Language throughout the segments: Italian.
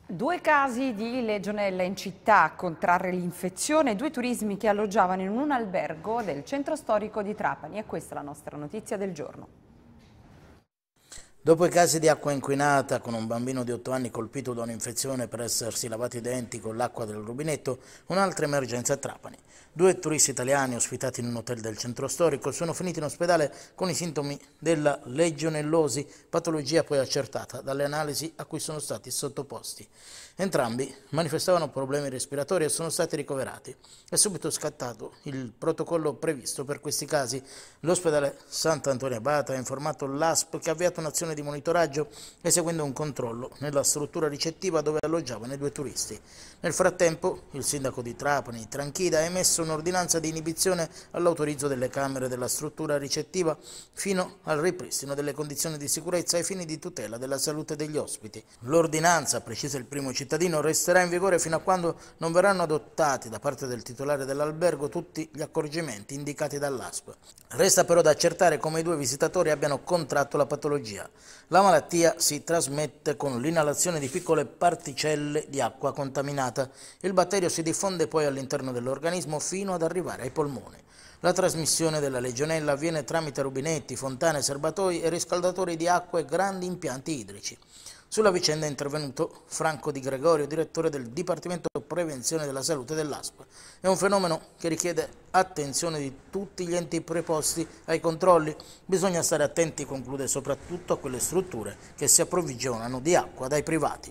Due casi di legionella in città a contrarre l'infezione, due turismi che alloggiavano in un albergo del centro storico di Trapani. E questa è la nostra notizia del giorno. Dopo i casi di acqua inquinata con un bambino di 8 anni colpito da un'infezione per essersi lavati i denti con l'acqua del rubinetto, un'altra emergenza a Trapani. Due turisti italiani ospitati in un hotel del centro storico sono finiti in ospedale con i sintomi della legionellosi, patologia poi accertata dalle analisi a cui sono stati sottoposti. Entrambi manifestavano problemi respiratori e sono stati ricoverati. È subito scattato il protocollo previsto per questi casi. L'ospedale Sant'Antonio Abate ha informato l'ASP che ha avviato un'azione di monitoraggio eseguendo un controllo nella struttura ricettiva dove alloggiavano i due turisti. Nel frattempo, il sindaco di Trapani, Tranchida, ha emesso un'ordinanza di inibizione all'autorizzo delle camere della struttura ricettiva fino al ripristino delle condizioni di sicurezza ai fini di tutela della salute degli ospiti. L'ordinanza, precisa il primo cittadino, resterà in vigore fino a quando non verranno adottati da parte del titolare dell'albergo tutti gli accorgimenti indicati dall'ASP. Resta però da accertare come i due visitatori abbiano contratto la patologia. La malattia si trasmette con l'inalazione di piccole particelle di acqua contaminata. Il batterio si diffonde poi all'interno dell'organismo fino ad arrivare ai polmoni. La trasmissione della legionella avviene tramite rubinetti, fontane, serbatoi e riscaldatori di acqua e grandi impianti idrici. Sulla vicenda è intervenuto Franco Di Gregorio, direttore del Dipartimento Prevenzione della Salute dell'ASP. È un fenomeno che richiede attenzione di tutti gli enti preposti ai controlli. Bisogna stare attenti, conclude, soprattutto a quelle strutture che si approvvigionano di acqua dai privati.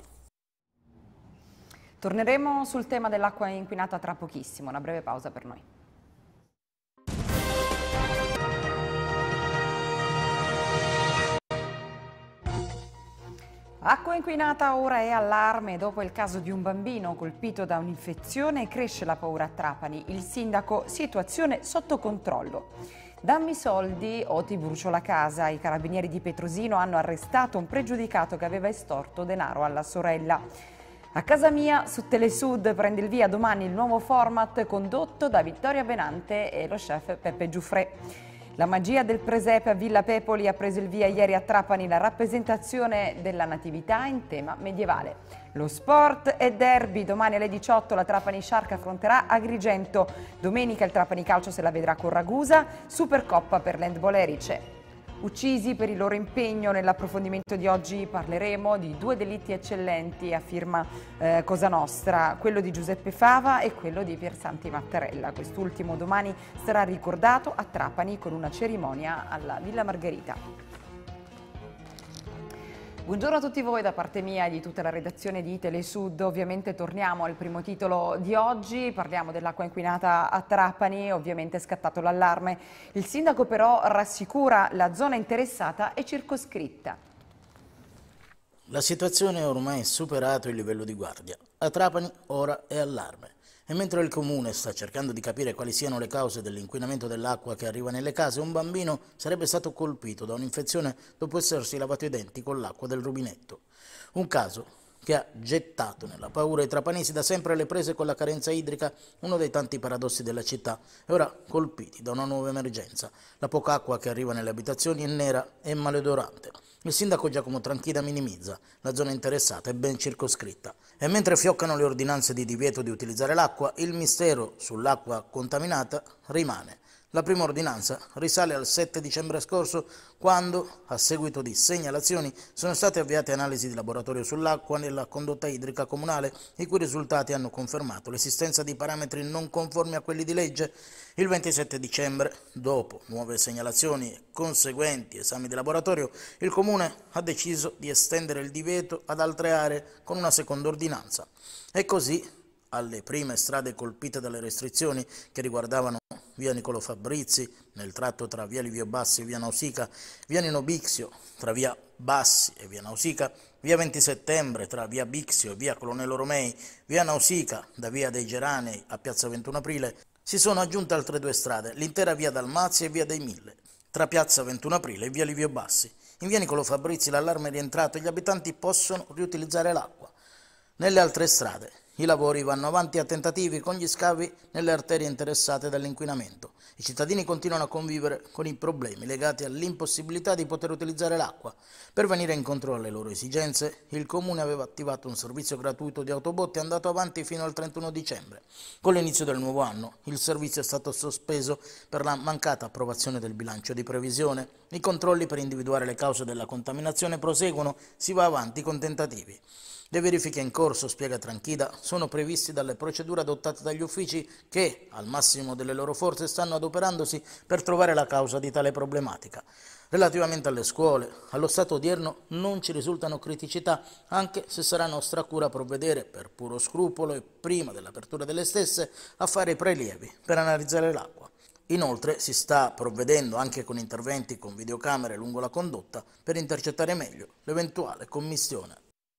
Torneremo sul tema dell'acqua inquinata tra pochissimo, una breve pausa per noi. Acqua inquinata ora è allarme. Dopo il caso di un bambino colpito da un'infezione cresce la paura a Trapani. Il sindaco: situazione sotto controllo. Dammi soldi o ti brucio la casa. I carabinieri di Petrosino hanno arrestato un pregiudicato che aveva estorto denaro alla sorella. A casa mia su Telesud prende il via domani il nuovo format condotto da Vittoria Benante e lo chef Peppe Giuffrè. La magia del presepe a Villa Pepoli ha preso il via ieri a Trapani, la rappresentazione della natività in tema medievale. Lo sport è derby, domani alle 18 la Trapani Shark affronterà Agrigento, domenica il Trapani Calcio se la vedrà con Ragusa, Supercoppa per l'handball Erice. Uccisi per il loro impegno. Nell'approfondimento di oggi parleremo di due delitti eccellenti a firma Cosa Nostra, quello di Giuseppe Fava e quello di Piersanti Mattarella. Quest'ultimo domani sarà ricordato a Trapani con una cerimonia alla Villa Margherita. Buongiorno a tutti voi da parte mia e di tutta la redazione di Telesud. Ovviamente torniamo al primo titolo di oggi, parliamo dell'acqua inquinata a Trapani, ovviamente è scattato l'allarme. Il sindaco però rassicura: la zona interessata è circoscritta. La situazione è ormai superato il livello di guardia. A Trapani ora è allarme. E mentre il comune sta cercando di capire quali siano le cause dell'inquinamento dell'acqua che arriva nelle case, un bambino sarebbe stato colpito da un'infezione dopo essersi lavato i denti con l'acqua del rubinetto. Un caso che ha gettato nella paura i trapanesi, da sempre alle prese con la carenza idrica, uno dei tanti paradossi della città, e ora colpiti da una nuova emergenza. La poca acqua che arriva nelle abitazioni è nera e maleodorante. Il sindaco Giacomo Tranchida minimizza: la zona interessata è ben circoscritta. E mentre fioccano le ordinanze di divieto di utilizzare l'acqua, il mistero sull'acqua contaminata rimane. La prima ordinanza risale al 7 dicembre scorso, quando, a seguito di segnalazioni, sono state avviate analisi di laboratorio sull'acqua nella condotta idrica comunale, i cui risultati hanno confermato l'esistenza di parametri non conformi a quelli di legge. Il 27 dicembre, dopo nuove segnalazioni e conseguenti esami di laboratorio, il Comune ha deciso di estendere il divieto ad altre aree con una seconda ordinanza. E così, alle prime strade colpite dalle restrizioni che riguardavano via Niccolò Fabrizi, nel tratto tra via Livio Bassi e via Nausica, via Nino Bixio, tra via Bassi e via Nausica, via 20 settembre tra via Bixio e via Colonnello Romei, via Nausica da via dei Geranei a piazza 21 Aprile, si sono aggiunte altre due strade, l'intera via Dalmazia e via dei Mille, tra piazza 21 Aprile e via Livio Bassi. In via Niccolò Fabrizi l'allarme è rientrato e gli abitanti possono riutilizzare l'acqua. Nelle altre strade I lavori vanno avanti a tentativi con gli scavi nelle arterie interessate dall'inquinamento. I cittadini continuano a convivere con i problemi legati all'impossibilità di poter utilizzare l'acqua. Per venire incontro alle loro esigenze, il Comune aveva attivato un servizio gratuito di autobotti andato avanti fino al 31 dicembre. Con l'inizio del nuovo anno, il servizio è stato sospeso per la mancata approvazione del bilancio di previsione. I controlli per individuare le cause della contaminazione proseguono, si va avanti con tentativi. Le verifiche in corso, spiega Tranchida, sono previsti dalle procedure adottate dagli uffici che, al massimo delle loro forze, stanno adoperandosi per trovare la causa di tale problematica. Relativamente alle scuole, allo stato odierno non ci risultano criticità, anche se sarà nostra cura provvedere, per puro scrupolo e prima dell'apertura delle stesse, a fare i prelievi per analizzare l'acqua. Inoltre si sta provvedendo anche con interventi con videocamere lungo la condotta per intercettare meglio l'eventuale commistione.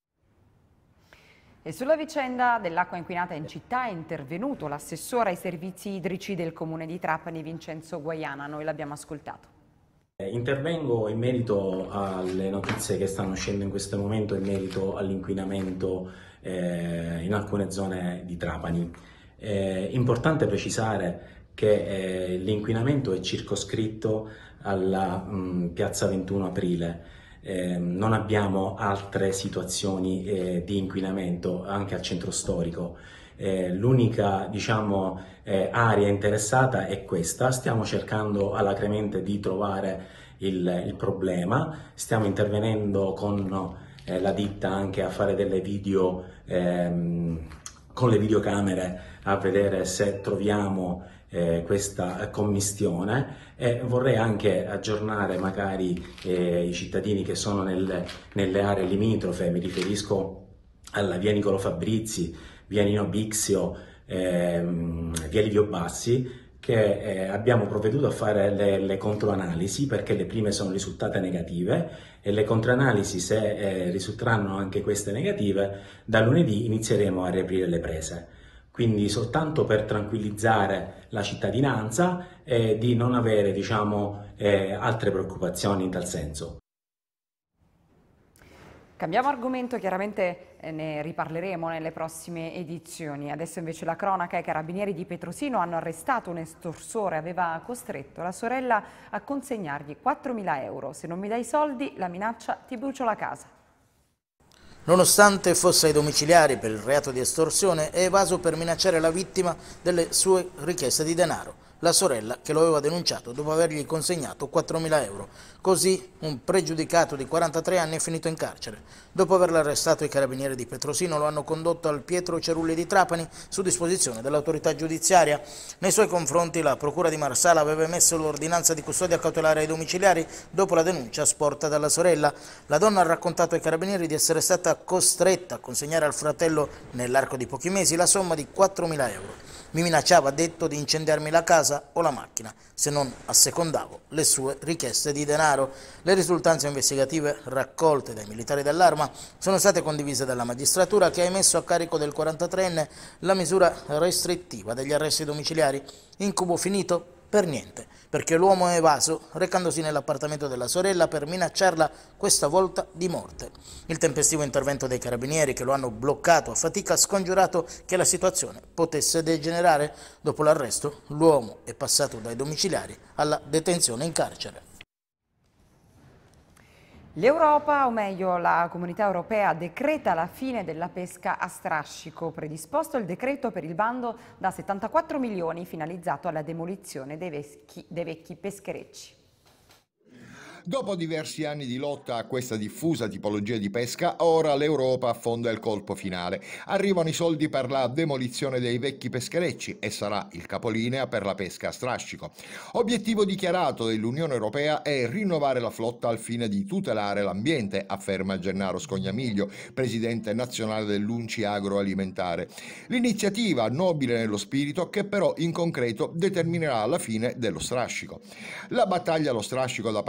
E sulla vicenda dell'acqua inquinata in città è intervenuto l'assessore ai servizi idrici del Comune di Trapani, Vincenzo Guaiana. Noi l'abbiamo ascoltato. Intervengo in merito alle notizie che stanno uscendo in questo momento in merito all'inquinamento in alcune zone di Trapani. È importante precisare che l'inquinamento è circoscritto alla piazza 21 aprile. Non abbiamo altre situazioni di inquinamento anche al centro storico. L'unica area interessata è questa. Stiamo cercando alacremente di trovare il problema, stiamo intervenendo con la ditta anche a fare delle video con le videocamere a vedere se troviamo questa commistione, e vorrei anche aggiornare magari i cittadini che sono nelle aree limitrofe. Mi riferisco alla via Nicolo Fabrizi, via Nino Bixio, via Livio Bassi, che abbiamo provveduto a fare le controanalisi perché le prime sono risultate negative, e le controanalisi, se risulteranno anche queste negative, da lunedì inizieremo a riaprire le prese. Quindi soltanto per tranquillizzare la cittadinanza e di non avere altre preoccupazioni in tal senso. Cambiamo argomento, chiaramente ne riparleremo nelle prossime edizioni. Adesso invece la cronaca: i carabinieri di Petrosino hanno arrestato un estorsore, aveva costretto la sorella a consegnargli 4.000 euro. Se non mi dai i soldi, la minaccia: ti brucio la casa. Nonostante fosse ai domiciliari per il reato di estorsione, è evaso per minacciare la vittima delle sue richieste di denaro, la sorella che lo aveva denunciato dopo avergli consegnato 4.000 euro. Così un pregiudicato di 43 anni è finito in carcere. Dopo averlo arrestato, i carabinieri di Petrosino lo hanno condotto al Pietro Cerulli di Trapani su disposizione dell'autorità giudiziaria. Nei suoi confronti la procura di Marsala aveva emesso l'ordinanza di custodia cautelare ai domiciliari dopo la denuncia sporta dalla sorella. La donna ha raccontato ai carabinieri di essere stata costretta a consegnare al fratello, nell'arco di pochi mesi, la somma di 4.000 euro. Mi minacciava, ha detto, di incendiarmi la casa o la macchina se non assecondavo le sue richieste di denaro. Le risultanze investigative raccolte dai militari dell'Arma sono state condivise dalla magistratura, che ha emesso a carico del 43enne la misura restrittiva degli arresti domiciliari. Incubo finito? Per niente, perché l'uomo è evaso recandosi nell'appartamento della sorella per minacciarla, questa volta di morte. Il tempestivo intervento dei carabinieri, che lo hanno bloccato a fatica, ha scongiurato che la situazione potesse degenerare. Dopo l'arresto, l'uomo è passato dai domiciliari alla detenzione in carcere. L'Europa, o meglio la Comunità Europea, decreta la fine della pesca a strascico. Predisposto il decreto per il bando da 74 milioni finalizzato alla demolizione dei vecchi pescherecci. Dopo diversi anni di lotta a questa diffusa tipologia di pesca, ora l'Europa affonda il colpo finale. Arrivano i soldi per la demolizione dei vecchi pescherecci e sarà il capolinea per la pesca a strascico. Obiettivo dichiarato dell'Unione Europea è rinnovare la flotta al fine di tutelare l'ambiente, afferma Gennaro Scognamiglio, presidente nazionale dell'UNCI Agroalimentare. L'iniziativa, nobile nello spirito, che però in concreto determinerà la fine dello strascico. La battaglia allo strascico da parte dell'Europa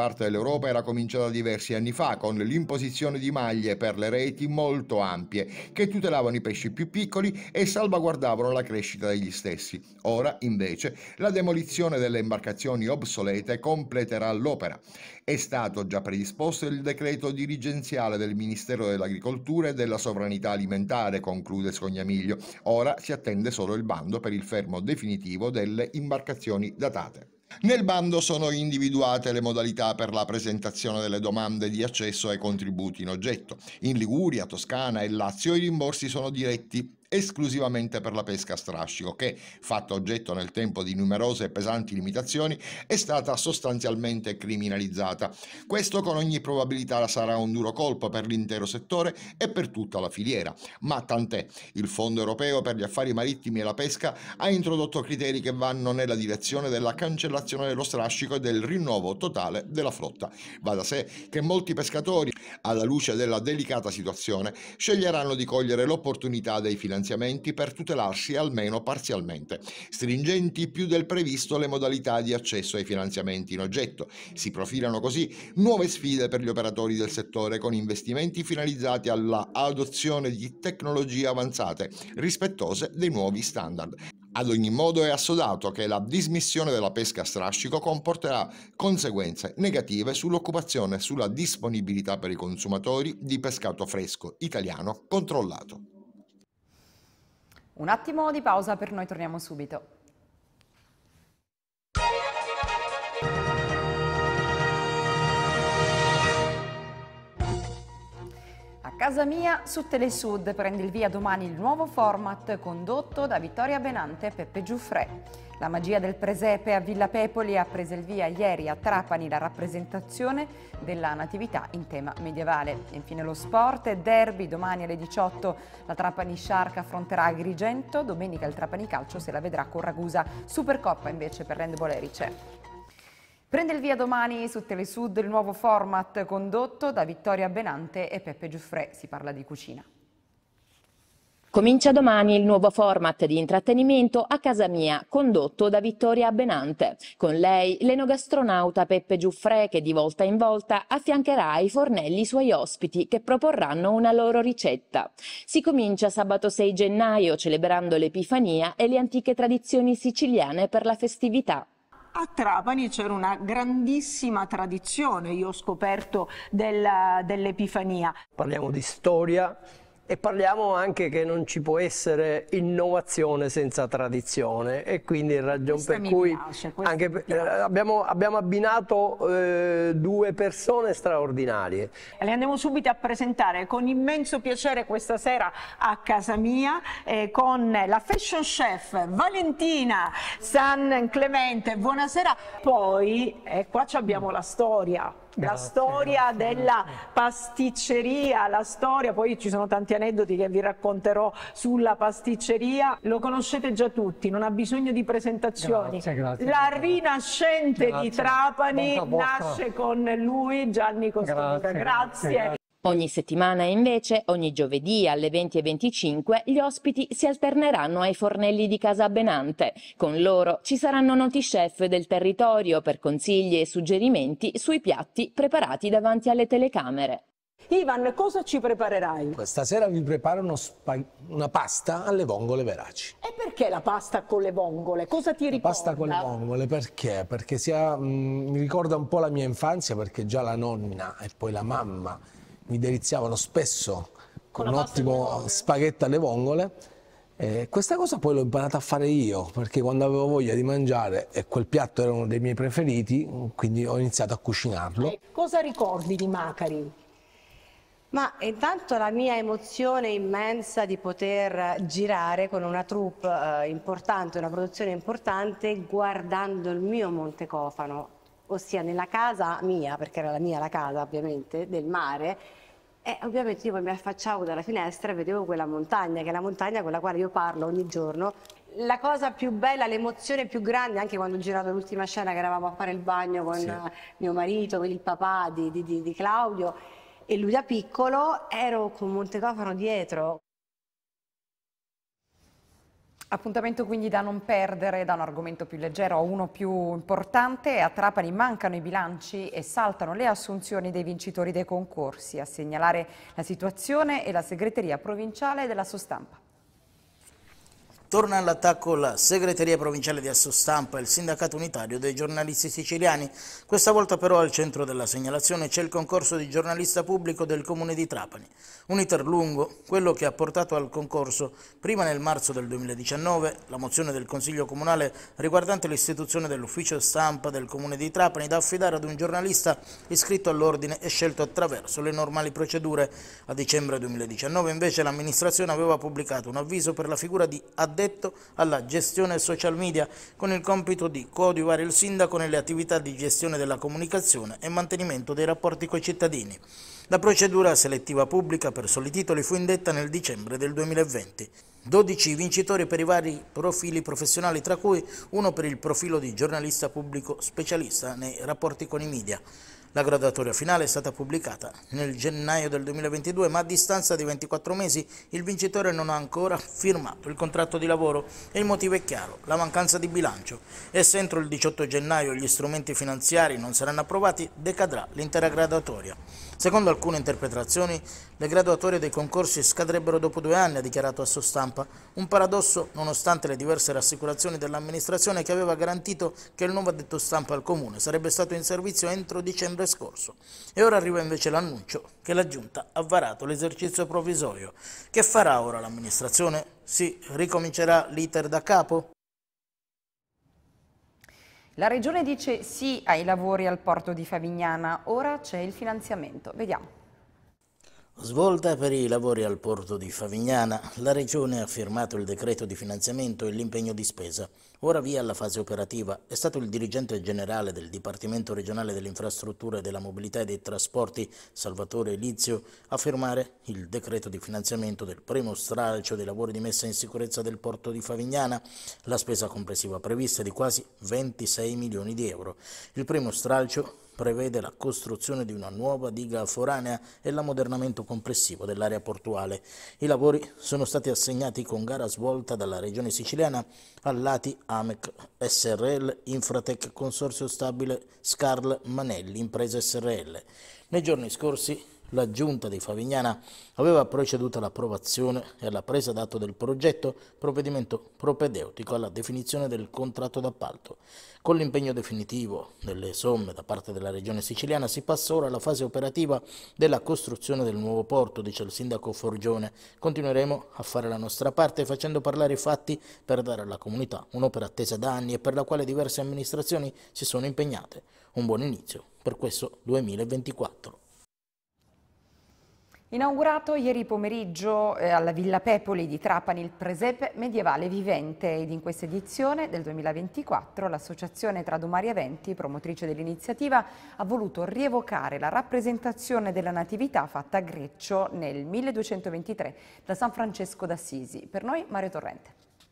Europa era cominciata diversi anni fa con l'imposizione di maglie per le reti molto ampie che tutelavano i pesci più piccoli e salvaguardavano la crescita degli stessi. Ora, invece, la demolizione delle imbarcazioni obsolete completerà l'opera. È stato già predisposto il decreto dirigenziale del Ministero dell'Agricoltura e della Sovranità Alimentare, conclude Scognamiglio. Ora si attende solo il bando per il fermo definitivo delle imbarcazioni datate. Nel bando sono individuate le modalità per la presentazione delle domande di accesso ai contributi in oggetto. In Liguria, Toscana e Lazio i rimborsi sono diretti esclusivamente per la pesca a strascico che, fatta oggetto nel tempo di numerose e pesanti limitazioni, è stata sostanzialmente criminalizzata. Questo con ogni probabilità sarà un duro colpo per l'intero settore e per tutta la filiera, ma tant'è. Il Fondo europeo per gli affari marittimi e la pesca ha introdotto criteri che vanno nella direzione della cancellazione dello strascico e del rinnovo totale della flotta. Va da sé che molti pescatori, alla luce della delicata situazione, sceglieranno di cogliere l'opportunità dei finanziamenti per tutelarsi almeno parzialmente. Stringenti più del previsto le modalità di accesso ai finanziamenti in oggetto. Si profilano così nuove sfide per gli operatori del settore con investimenti finalizzati alla adozione di tecnologie avanzate, rispettose dei nuovi standard. Ad ogni modo è assodato che la dismissione della pesca a strascico comporterà conseguenze negative sull'occupazione e sulla disponibilità per i consumatori di pescato fresco italiano controllato. Un attimo di pausa per noi, torniamo subito. A casa mia su Telesud prende il via domani il nuovo format condotto da Vittoria Benante e Peppe Giuffrè. La magia del presepe a Villa Pepoli ha preso il via ieri a Trapani la rappresentazione della Natività in tema medievale. E infine lo sport, derby, domani alle 18 la Trapani Shark affronterà Agrigento, domenica il Trapani Calcio se la vedrà con Ragusa. Supercoppa invece per l'handball Erice. Prende il via domani su Telesud il nuovo format condotto da Vittoria Benante e Peppe Giuffrè, si parla di cucina. Comincia domani il nuovo format di intrattenimento A casa mia, condotto da Vittoria Benante. Con lei l'enogastronauta Peppe Giuffrè che di volta in volta affiancherà ai fornelli i suoi ospiti che proporranno una loro ricetta. Si comincia sabato 6 gennaio celebrando l'Epifania e le antiche tradizioni siciliane per la festività. A Trapani c'era una grandissima tradizione, io ho scoperto dell'Epifania. Parliamo di storia e parliamo anche che non ci può essere innovazione senza tradizione e quindi in ragione per cui anche, abbiamo abbinato due persone straordinarie. Le andiamo subito a presentare con immenso piacere questa sera a casa mia con la fashion chef Valentina San Clemente. Buonasera. Poi qua abbiamo la storia. La storia della pasticceria, la storia, poi ci sono tanti aneddoti che vi racconterò sulla pasticceria, lo conoscete già tutti, non ha bisogno di presentazioni. Grazie. La rinascente di Trapani nasce con lui, Gianni Costonica. Grazie. Ogni settimana invece, ogni giovedì alle 20:25, gli ospiti si alterneranno ai fornelli di Casa Benante. Con loro ci saranno noti chef del territorio per consigli e suggerimenti sui piatti preparati davanti alle telecamere. Ivan, cosa ci preparerai? Questa sera vi preparo una pasta alle vongole veraci. E perché la pasta con le vongole? Cosa ti ricorda? La pasta con le vongole perché? Perché mi ricorda un po' la mia infanzia, perché già la nonna e poi la mamma mi deliziavano spesso con un ottimo spaghetto alle vongole. Questa cosa poi l'ho imparata a fare io, perché quando avevo voglia di mangiare e quel piatto era uno dei miei preferiti, quindi ho iniziato a cucinarlo. Cosa ricordi di Macari? Ma intanto la mia emozione immensa di poter girare con una troupe importante, una produzione importante, guardando il mio Montecofano, ossia nella casa mia, perché era la mia la casa ovviamente, del mare, e ovviamente io poi mi affacciavo dalla finestra e vedevo quella montagna, che è la montagna con la quale io parlo ogni giorno. La cosa più bella, l'emozione più grande, anche quando ho girato l'ultima scena che eravamo a fare il bagno con mio marito, con il papà di Claudio, e lui da piccolo, ero con Montecofano dietro. Appuntamento quindi da non perdere, da un argomento più leggero a uno più importante. A Trapani mancano i bilanci e saltano le assunzioni dei vincitori dei concorsi. A segnalare la situazione è la segreteria provinciale della Sostampa. Torna all'attacco la segreteria provinciale di Assostampa e il sindacato unitario dei giornalisti siciliani. Questa volta però al centro della segnalazione c'è il concorso di giornalista pubblico del comune di Trapani. Un iter lungo, quello che ha portato al concorso prima nel marzo del 2019 la mozione del Consiglio Comunale riguardante l'istituzione dell'ufficio stampa del comune di Trapani da affidare ad un giornalista iscritto all'ordine e scelto attraverso le normali procedure. A dicembre 2019 invece l'amministrazione aveva pubblicato un avviso per la figura di addetto alla gestione social media con il compito di coadiuvare il sindaco nelle attività di gestione della comunicazione e mantenimento dei rapporti coi cittadini. La procedura selettiva pubblica per soli titoli fu indetta nel dicembre del 2020. 12 vincitori per i vari profili professionali, tra cui uno per il profilo di giornalista pubblico specialista nei rapporti con i media. La graduatoria finale è stata pubblicata nel gennaio del 2022, ma a distanza di 24 mesi il vincitore non ha ancora firmato il contratto di lavoro e il motivo è chiaro, la mancanza di bilancio. E se entro il 18 gennaio gli strumenti finanziari non saranno approvati, decadrà l'intera graduatoria. Secondo alcune interpretazioni, le graduatorie dei concorsi scadrebbero dopo 2 anni, ha dichiarato Assostampa. Un paradosso nonostante le diverse rassicurazioni dell'amministrazione che aveva garantito che il nuovo addetto stampa al comune sarebbe stato in servizio entro dicembre scorso. E ora arriva invece l'annuncio che la Giunta ha varato l'esercizio provvisorio. Che farà ora l'amministrazione? Si ricomincerà l'iter da capo? La Regione dice sì ai lavori al porto di Favignana, ora c'è il finanziamento. Vediamo. Svolta per i lavori al porto di Favignana, la Regione ha firmato il decreto di finanziamento e l'impegno di spesa. Ora via alla fase operativa. È stato il dirigente generale del Dipartimento regionale delle infrastrutture, della mobilità e dei trasporti, Salvatore Elizio, a firmare il decreto di finanziamento del primo stralcio dei lavori di messa in sicurezza del porto di Favignana. La spesa complessiva prevista è di quasi 26 milioni di euro. Il primo stralcio prevede la costruzione di una nuova diga foranea e l'ammodernamento complessivo dell'area portuale. I lavori sono stati assegnati con gara svolta dalla Regione Siciliana all'ATI AMEC SRL, Infratec Consorzio Stabile, Scarl Manelli, Impresa SRL. Nei giorni scorsi la Giunta di Favignana aveva proceduto all'approvazione e alla presa d'atto del progetto, provvedimento propedeutico alla definizione del contratto d'appalto. Con l'impegno definitivo delle somme da parte della Regione Siciliana si passa ora alla fase operativa della costruzione del nuovo porto, dice il sindaco Forgione. Continueremo a fare la nostra parte facendo parlare i fatti per dare alla comunità un'opera attesa da anni e per la quale diverse amministrazioni si sono impegnate. Un buon inizio per questo 2024. Inaugurato ieri pomeriggio alla Villa Pepoli di Trapani il presepe medievale vivente ed in questa edizione del 2024 l'associazione Tradomari Eventi, promotrice dell'iniziativa, ha voluto rievocare la rappresentazione della Natività fatta a Greccio nel 1223 da San Francesco d'Assisi. Per noi Mario Torrente.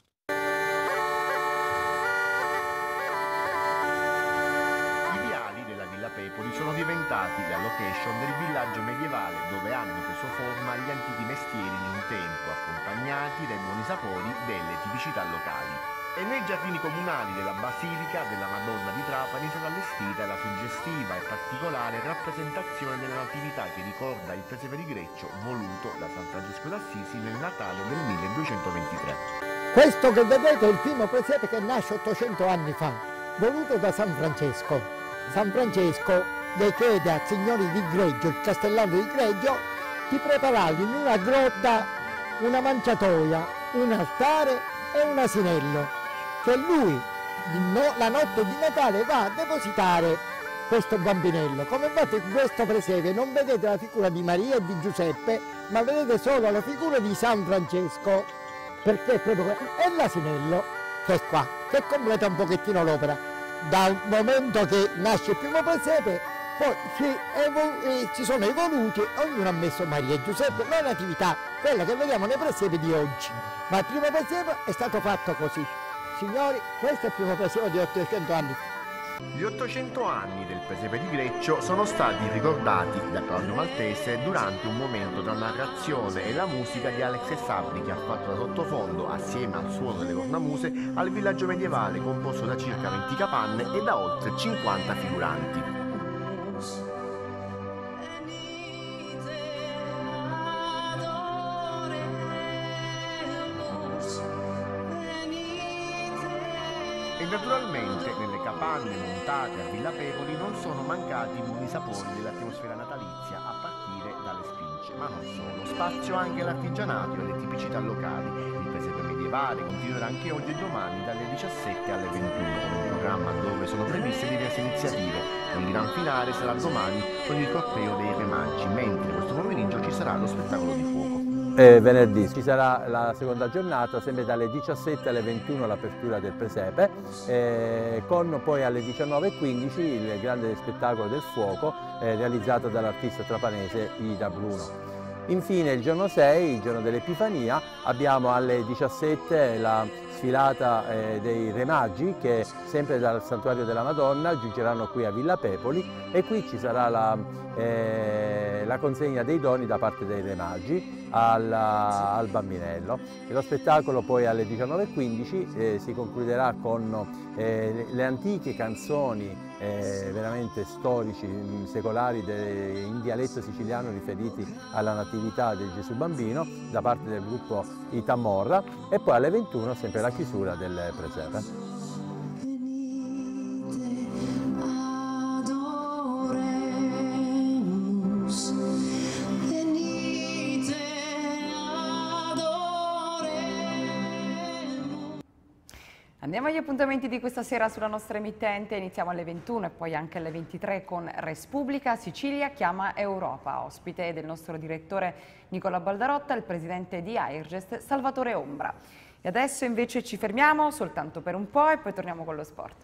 Pepoli sono diventati la location del villaggio medievale dove hanno preso forma gli antichi mestieri di un tempo, accompagnati dai buoni sapori delle tipicità locali. E nei giardini comunali della Basilica della Madonna di Trapani sarà allestita la suggestiva e particolare rappresentazione della Natività che ricorda il presepe di Greccio voluto da San Francesco d'Assisi nel Natale del 1223. Questo che vedete è il primo presepe che nasce 800 anni fa, voluto da San Francesco. San Francesco le chiede al signore di Greggio, il castellano di Greggio, di preparargli in una grotta una mangiatoia, un altare e un asinello, che lui la notte di Natale va a depositare questo bambinello. Come fate in questo presepe non vedete la figura di Maria e di Giuseppe, ma vedete solo la figura di San Francesco, perché è proprio è l'asinello che è qua, che completa un pochettino l'opera. Dal momento che nasce il primo presepe, poi si sono evoluti, ognuno ha messo Maria e Giuseppe, la natività, quella che vediamo nei presepi di oggi. Ma il primo presepe è stato fatto così. Signori, questo è il primo presepe di 800 anni fa. Gli 800 anni del presepe di Greccio sono stati ricordati da Claudio Maltese durante un momento tra narrazione e la musica di Alex e Sabri, che ha fatto da sottofondo, assieme al suono delle cornamuse, al villaggio medievale composto da circa 20 capanne e da oltre 50 figuranti. E naturalmente nelle capanne montate a Villa Pepoli non sono mancati i buoni sapori dell'atmosfera natalizia, a partire dalle spince, ma non solo. Spazio anche all'artigianato e alle tipicità locali. Il presepe medievale continuerà anche oggi e domani dalle 17 alle 21 con un programma dove sono previste diverse iniziative. Il gran finale sarà domani con il corteo dei Re Magi, mentre questo pomeriggio ci sarà lo spettacolo di fuoco. Venerdì ci sarà la seconda giornata, sempre dalle 17 alle 21 l'apertura del presepe, con poi alle 19:15 il grande spettacolo del fuoco realizzato dall'artista trapanese Ida Bruno. Infine il giorno 6, il giorno dell'Epifania, abbiamo alle 17 la sfilata dei Re Magi che sempre dal Santuario della Madonna giungeranno qui a Villa Pepoli e qui ci sarà la consegna dei doni da parte dei Re Magi al bambinello. E lo spettacolo poi alle 19:15 si concluderà con le antiche canzoni veramente storici, secolari in dialetto siciliano riferiti alla natività del Gesù Bambino da parte del gruppo Itamorra e poi alle 21 sempre la chiusura del presepe. Andiamo agli appuntamenti di questa sera sulla nostra emittente, iniziamo alle 21 e poi anche alle 23 con Respubblica. Sicilia chiama Europa, ospite del nostro direttore Nicola Baldarotta, il presidente di Airgest Salvatore Ombra. E adesso invece ci fermiamo soltanto per un po' e poi torniamo con lo sport.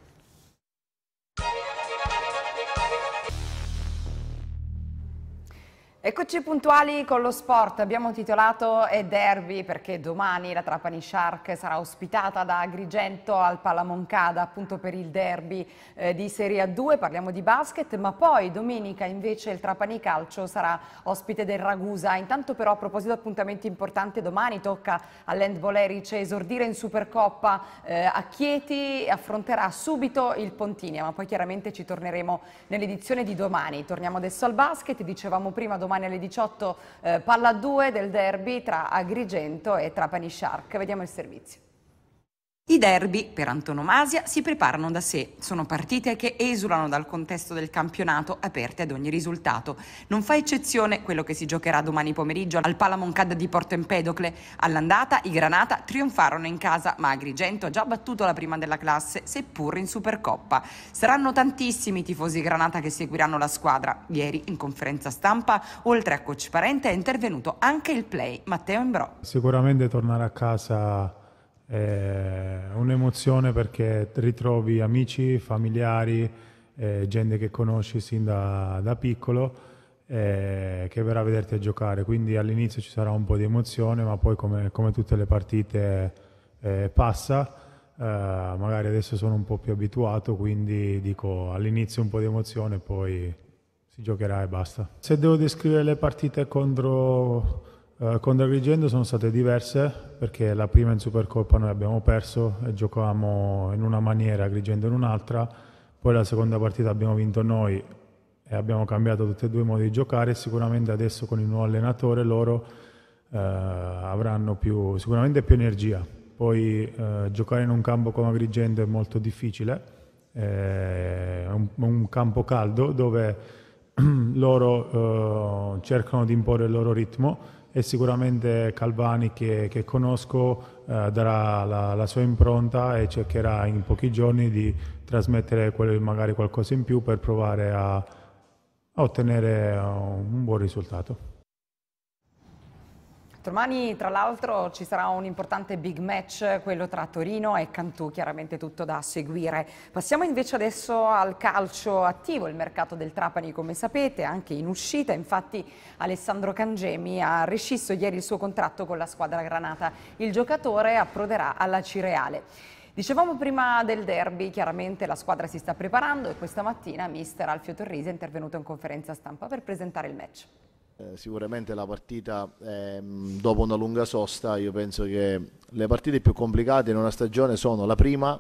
Eccoci puntuali con lo sport, abbiamo titolato È derby perché domani la Trapani Shark sarà ospitata da Agrigento al Palamoncada appunto per il derby di Serie A2, parliamo di basket, ma poi domenica invece il Trapani Calcio sarà ospite del Ragusa. Intanto però a proposito di appuntamenti importanti, domani tocca all'Handball Erice esordire in Supercoppa a Chieti, affronterà subito il Pontinia, ma poi chiaramente ci torneremo nell'edizione di domani. Torniamo adesso al basket, dicevamo prima domani alle 18 palla 2 del derby tra Agrigento e Trapani Shark. Vediamo il servizio. I derby, per antonomasia, si preparano da sé. Sono partite che esulano dal contesto del campionato, aperte ad ogni risultato. Non fa eccezione quello che si giocherà domani pomeriggio al Palamoncada di Porto Empedocle. All'andata i Granata trionfarono in casa, ma Agrigento ha già battuto la prima della classe, seppur in Supercoppa. Saranno tantissimi i tifosi Granata che seguiranno la squadra. Ieri, in conferenza stampa, oltre a coach Parente, è intervenuto anche il play Matteo Imbrò. Sicuramente tornare a casa un'emozione perché ritrovi amici, familiari, gente che conosci sin da piccolo che verrà a vederti a giocare, quindi all'inizio ci sarà un po' di emozione, ma poi come tutte le partite passa, magari adesso sono un po' più abituato, quindi dico all'inizio un po' di emozione, poi si giocherà e basta. Se devo descrivere le partite contro Agrigento sono state diverse perché la prima in Supercoppa noi abbiamo perso e giocavamo in una maniera, Agrigento in un'altra, poi la seconda partita abbiamo vinto noi e abbiamo cambiato tutti e due i modi di giocare e sicuramente adesso con il nuovo allenatore loro avranno sicuramente più energia. Poi giocare in un campo come Agrigento è molto difficile, è un campo caldo dove loro cercano di imporre il loro ritmo e sicuramente Calvani che conosco darà la sua impronta e cercherà in pochi giorni di trasmettere magari qualcosa in più per provare a ottenere un buon risultato. Domani tra l'altro ci sarà un importante big match, quello tra Torino e Cantù, chiaramente tutto da seguire. Passiamo invece adesso al calcio attivo, il mercato del Trapani come sapete, anche in uscita, infatti Alessandro Cangemi ha rescisso ieri il suo contratto con la squadra granata, il giocatore approderà alla Cireale. Dicevamo prima del derby, chiaramente la squadra si sta preparando e questa mattina mister Alfio Torrisi è intervenuto in conferenza stampa per presentare il match. Sicuramente la partita, dopo una lunga sosta, io penso che le partite più complicate in una stagione sono la prima,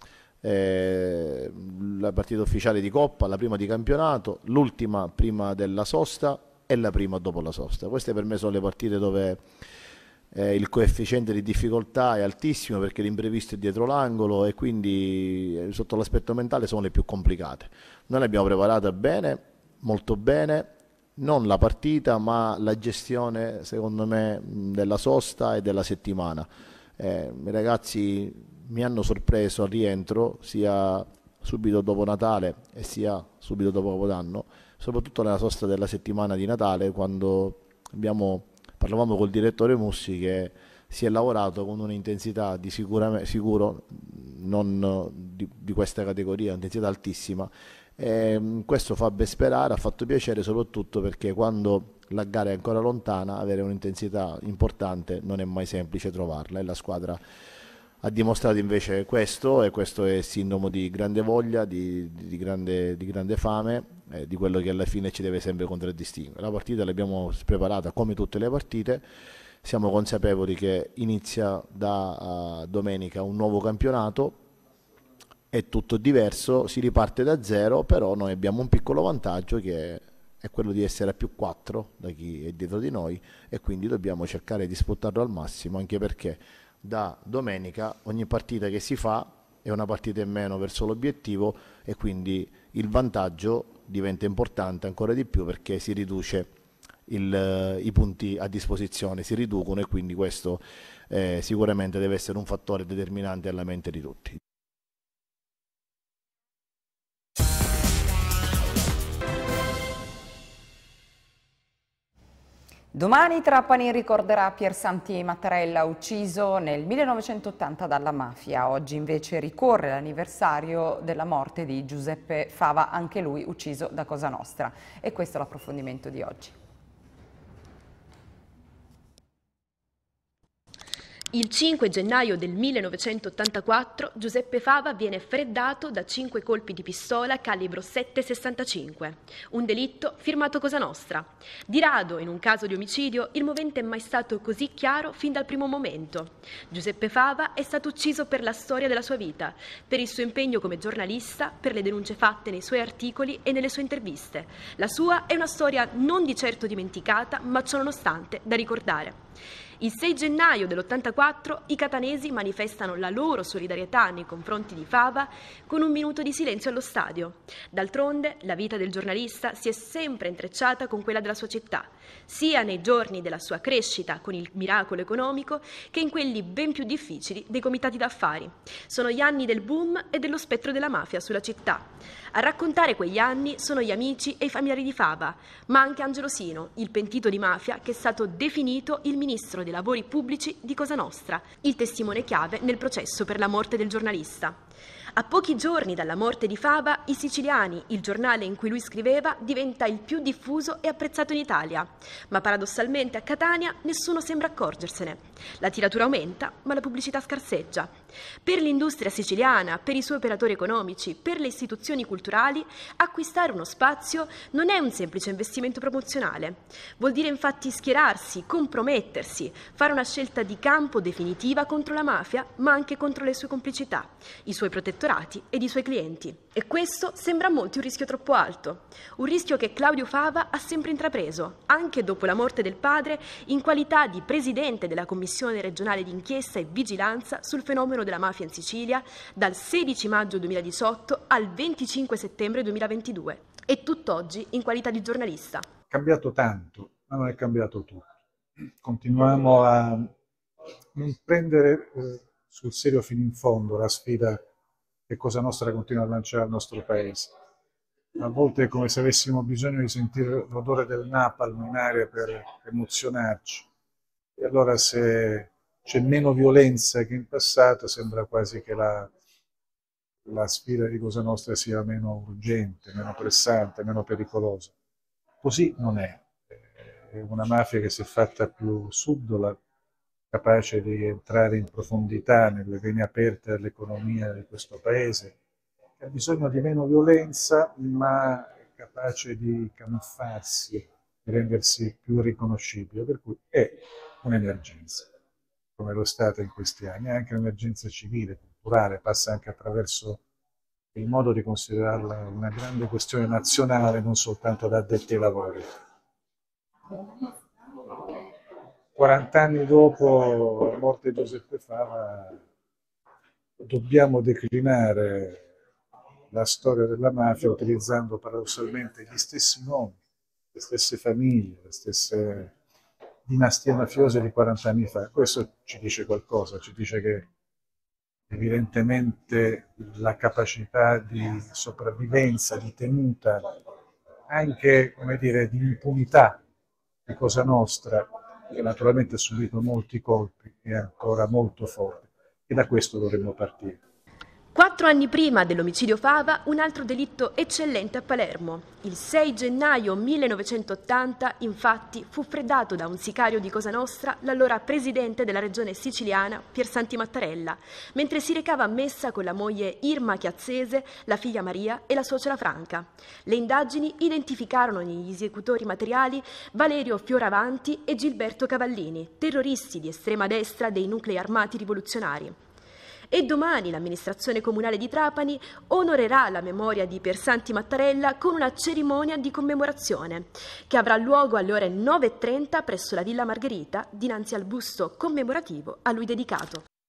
la partita ufficiale di Coppa, la prima di campionato, l'ultima prima della sosta e la prima dopo la sosta. Queste per me sono le partite dove il coefficiente di difficoltà è altissimo perché l'imprevisto è dietro l'angolo e quindi sotto l'aspetto mentale sono le più complicate. Noi l'abbiamo preparata bene, molto bene, non la partita ma la gestione secondo me della sosta e della settimana. I ragazzi mi hanno sorpreso al rientro sia subito dopo Natale e sia subito dopo Capodanno, soprattutto nella sosta della settimana di Natale, quando parlavamo col direttore Mussi che si è lavorato con un'intensità sicuro non di questa categoria, un'intensità altissima. Questo fa ben sperare, ha fatto piacere soprattutto perché quando la gara è ancora lontana avere un'intensità importante non è mai semplice trovarla e la squadra ha dimostrato invece questo, e questo è sintomo di grande voglia, di grande fame, di quello che alla fine ci deve sempre contraddistinguere. La partita l'abbiamo preparata come tutte le partite, siamo consapevoli che inizia da domenica un nuovo campionato, è tutto diverso, si riparte da zero, però noi abbiamo un piccolo vantaggio che è quello di essere a +4 da chi è dietro di noi e quindi dobbiamo cercare di sfruttarlo al massimo, anche perché da domenica ogni partita che si fa è una partita in meno verso l'obiettivo e quindi il vantaggio diventa importante ancora di più perché si riduce i punti a disposizione, si riducono e quindi questo sicuramente deve essere un fattore determinante alla mente di tutti. Domani Trapani ricorderà Piersanti Mattarella, ucciso nel 1980 dalla mafia. Oggi invece ricorre l'anniversario della morte di Giuseppe Fava, anche lui ucciso da Cosa Nostra. E questo è l'approfondimento di oggi. Il 5 gennaio del 1984 Giuseppe Fava viene freddato da 5 colpi di pistola calibro 7,65, un delitto firmato Cosa Nostra. Di rado, in un caso di omicidio, il movente è mai stato così chiaro fin dal primo momento. Giuseppe Fava è stato ucciso per la storia della sua vita, per il suo impegno come giornalista, per le denunce fatte nei suoi articoli e nelle sue interviste. La sua è una storia non di certo dimenticata, ma ciononostante da ricordare. Il 6 gennaio dell'84 i catanesi manifestano la loro solidarietà nei confronti di Fava con un minuto di silenzio allo stadio. D'altronde la vita del giornalista si è sempre intrecciata con quella della sua città, sia nei giorni della sua crescita con il miracolo economico che in quelli ben più difficili dei comitati d'affari. Sono gli anni del boom e dello spettro della mafia sulla città. A raccontare quegli anni sono gli amici e i familiari di Fava, ma anche Angelo Sino, il pentito di mafia che è stato definito il ministro dei lavori pubblici di Cosa Nostra, il testimone chiave nel processo per la morte del giornalista. A pochi giorni dalla morte di Fava, I Siciliani, il giornale in cui lui scriveva, diventa il più diffuso e apprezzato in Italia. Ma paradossalmente a Catania nessuno sembra accorgersene. La tiratura aumenta, ma la pubblicità scarseggia. Per l'industria siciliana, per i suoi operatori economici, per le istituzioni culturali, acquistare uno spazio non è un semplice investimento promozionale. Vuol dire infatti schierarsi, compromettersi, fare una scelta di campo definitiva contro la mafia, ma anche contro le sue complicità, i suoi protettorati ed i suoi clienti. E questo sembra a molti un rischio troppo alto. Un rischio che Claudio Fava ha sempre intrapreso, anche dopo la morte del padre, in qualità di presidente della Commissione regionale di inchiesta e vigilanza sul fenomeno della mafia in Sicilia dal 16 maggio 2018 al 25 settembre 2022 e tutt'oggi in qualità di giornalista. È cambiato tanto, ma non è cambiato tutto. Continuiamo a non prendere sul serio fino in fondo la sfida che Cosa Nostra continua a lanciare al nostro paese. A volte è come se avessimo bisogno di sentire l'odore del napalm in aria per emozionarci. E allora se c'è meno violenza che in passato, sembra quasi che la sfida di Cosa Nostra sia meno urgente, meno pressante, meno pericolosa. Così non è. È una mafia che si è fatta più subdola, capace di entrare in profondità nelle vene aperte dell'economia di questo paese, che ha bisogno di meno violenza, ma è capace di camuffarsi, di rendersi più riconoscibile, per cui è un'emergenza, come lo è stata in questi anni, è anche un'emergenza civile, culturale, passa anche attraverso il modo di considerarla una grande questione nazionale, non soltanto da addetti ai lavori. 40 anni dopo la morte di Giuseppe Fava dobbiamo declinare la storia della mafia utilizzando paradossalmente gli stessi nomi, le stesse famiglie, le stesse dinastie mafiose di 40 anni fa. Questo ci dice qualcosa, ci dice che evidentemente la capacità di sopravvivenza, di tenuta, anche, come dire, di impunità di Cosa Nostra, che naturalmente ha subito molti colpi, è ancora molto forte, e da questo dovremmo partire. 4 anni prima dell'omicidio Fava, un altro delitto eccellente a Palermo. Il 6 gennaio 1980, infatti, fu freddato da un sicario di Cosa Nostra l'allora presidente della regione siciliana, Piersanti Mattarella, mentre si recava a messa con la moglie Irma Chiazzese, la figlia Maria e la suocera Franca. Le indagini identificarono negli esecutori materiali Valerio Fioravanti e Gilberto Cavallini, terroristi di estrema destra dei nuclei armati rivoluzionari. E domani l'amministrazione comunale di Trapani onorerà la memoria di Piersanti Mattarella con una cerimonia di commemorazione che avrà luogo alle ore 9:30 presso la Villa Margherita dinanzi al busto commemorativo a lui dedicato.